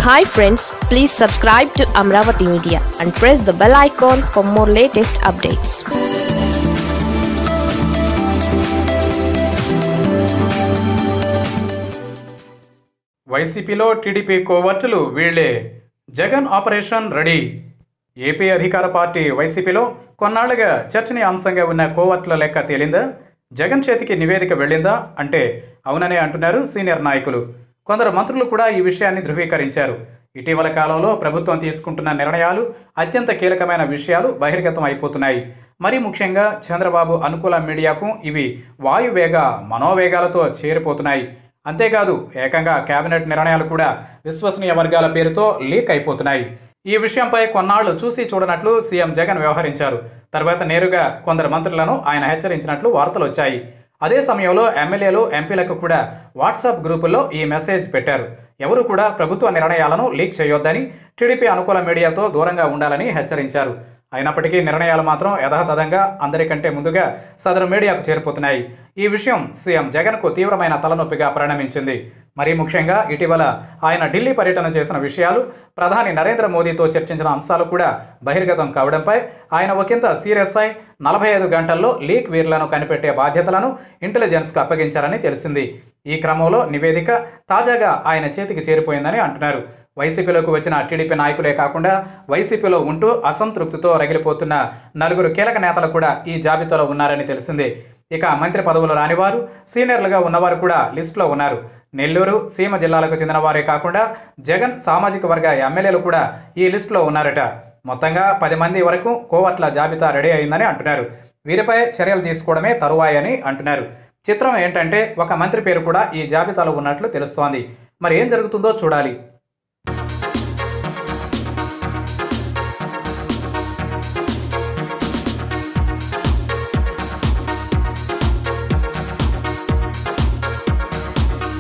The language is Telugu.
Hi friends, please subscribe to Amravati Media and press the bell icon for more latest updates. వైసీపీలో టీడీపీ కోవర్టులు వీళ్లే. Jagan operation ready. ఏపీ అధికార పార్టీ వైసీపీలో కొన్నాళ్లుగా చర్చనీయాంశంగా ఉన్న కోవర్టుల లెక్క తేలిందా? జగన్ చేతికి నివేదిక వెళ్ళిందా అంటే అవుననే అంటున్నారు సీనియర్ నాయకులు. కొందరు మంత్రులు కూడా ఈ విషయాన్ని ధృవీకరించారు. ఇటీవల కాలంలో ప్రభుత్వం తీసుకుంటున్న నిర్ణయాలు, అత్యంత కీలకమైన విషయాలు బహిర్గతం అయిపోతున్నాయి. మరీ ముఖ్యంగా చంద్రబాబు అనుకూల మీడియాకు ఇవి వాయువేగ మనోవేగాలతో చేరిపోతున్నాయి. అంతేకాదు ఏకంగా కేబినెట్ నిర్ణయాలు కూడా విశ్వసనీయ వర్గాల పేరుతో లీక్ అయిపోతున్నాయి. ఈ విషయంపై కొన్నాళ్లు చూసి చూడనట్లు సీఎం జగన్ వ్యవహరించారు. తర్వాత నేరుగా కొందరు మంత్రులను ఆయన హెచ్చరించినట్లు వార్తలు వచ్చాయి. అదే సమయంలో ఎమ్మెల్యేలు, ఎంపీలకు కూడా వాట్సాప్ గ్రూపుల్లో ఈ మెసేజ్ పెట్టారు. ఎవరు కూడా ప్రభుత్వ నిర్ణయాలను లీక్ చేయొద్దని, టీడీపీ అనుకూల మీడియాతో దూరంగా ఉండాలని హెచ్చరించారు. అయినప్పటికీ నిర్ణయాలు మాత్రం యథాతథంగా అందరికంటే ముందుగా సదరు మీడియాకు చేరిపోతున్నాయి. ఈ విషయం సీఎం జగన్కు తీవ్రమైన తలనొప్పిగా పరిణమించింది. మరీ ముఖ్యంగా ఇటీవల ఆయన ఢిల్లీ పర్యటన చేసిన విషయాలు, ప్రధాని నరేంద్ర మోదీతో చర్చించిన అంశాలు కూడా బహిర్గతం కావడంపై ఆయన ఒకంత సీరియస్ అయి 45 గంటల్లో లీక్ వీర్లను కనిపెట్టే బాధ్యతలను ఇంటెలిజెన్స్కు అప్పగించారని తెలిసింది. ఈ క్రమంలో నివేదిక తాజాగా ఆయన చేతికి చేరిపోయిందని అంటున్నారు. వైసీపీలోకి వచ్చిన టీడీపీ నాయకులే కాకుండా వైసీపీలో ఉంటూ అసంతృప్తితో రగిలిపోతున్న నలుగురు కీలక నేతలు కూడా ఈ జాబితాలో ఉన్నారని తెలిసిందే. ఇక మంత్రి పదవులు రానివారు, సీనియర్లుగా ఉన్నవారు కూడా లిస్టులో ఉన్నారు. నెల్లూరు, సీమ జిల్లాలకు చెందిన వారే కాకుండా జగన్ సామాజిక వర్గ ఎమ్మెల్యేలు కూడా ఈ లిస్టులో ఉన్నారట. మొత్తంగా 10 మంది వరకు కోవర్ట్ల జాబితా రెడీ అయిందని అంటున్నారు. వీరిపై చర్యలు తీసుకోవడమే తరువాయని అంటున్నారు. చిత్రం ఏంటంటే ఒక మంత్రి పేరు కూడా ఈ జాబితాలో ఉన్నట్లు తెలుస్తోంది. మరి ఏం జరుగుతుందో చూడాలి.